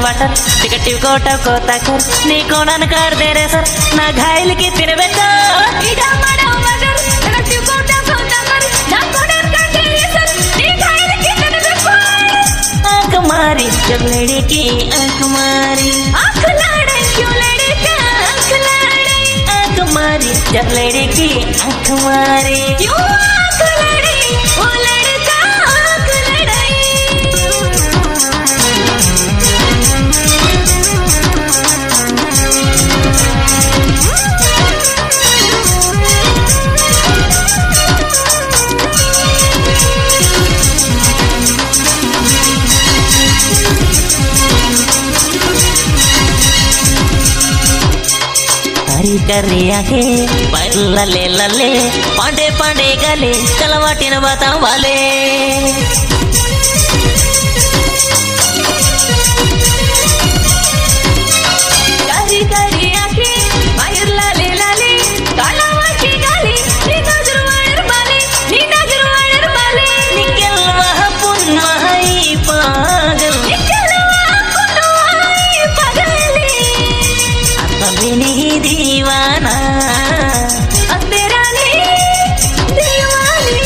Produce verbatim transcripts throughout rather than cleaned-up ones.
water ticket को टको तकर नी कोणन कर दे रे सर ना घायल की तिरबेको इडा माडो वाटर टिकट को टको तकर ना कोणन कर दे रे सर नी घायल की तिरबेको आंख मारी जब लड़े की आंख मारी आंख लड़े क्यों लड़े का आंख लड़े आंख मारी जब लड़े की आंख मारी क्यों आंख लड़े वो लड़का आंख लड़ाई हरी करी आंखें पैर लले लले पांडे पांडे गले चलवाटिन बताऊं वाले करी करी आंखें पैर लले लले कालावाटी गाली नी नजर वाडर बाले नी नजर वाडर बाले निकल वहाँ पुन वहाँ पागल निकल वहाँ पुन वहाँ पागली अपनी दीवाना अब तेरा नहीं दीवानी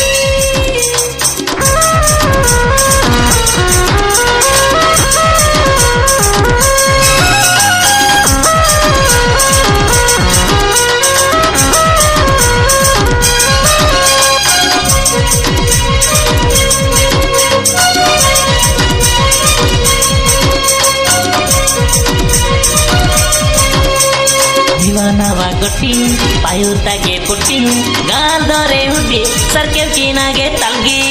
दीवाना वा गोटी पायु तागे पुट्टी गाल दरे हुडी सरके किनागे तलगी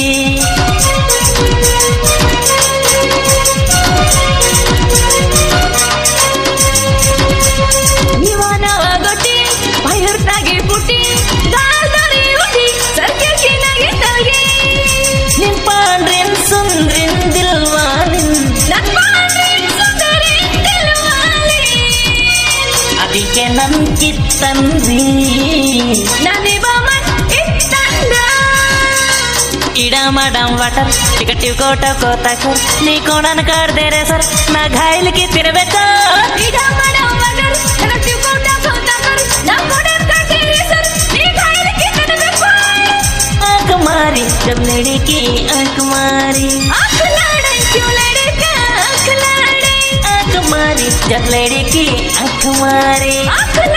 दीवाना वागोटी बाहेर तागे पुटी गाल दरे उठी सरके किनागे तलगी निन पांड्रेन सुंद्रिन दिलवानिन नन पांड्रेन सुंदरिन दिलवाली ಅದಕ್ಕೆ ನನ್ ಕಿತ್ತಂದ್ರಿ नने बामन इत्तंदा इड ಮಾಡಂ ವಾಟರ್ ಟಿಕಟ್ को टको तकर नी कोणन कर दे रे सर ना घायल की तिरबेको इडा माडो वाटर टिकट को टको तकर ना कोणन कर दे रे सर नी घायल की तिरबेको आंख मारी जब लड़े की आंख मारी आंख लड़े क्यों लड़े का आंख लड़े आंख मारी जब लड़े की आंख मारी आंख